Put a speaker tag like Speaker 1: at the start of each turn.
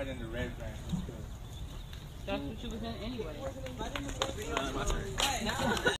Speaker 1: right in the red van.
Speaker 2: That's what you was in anyway.
Speaker 1: My turn.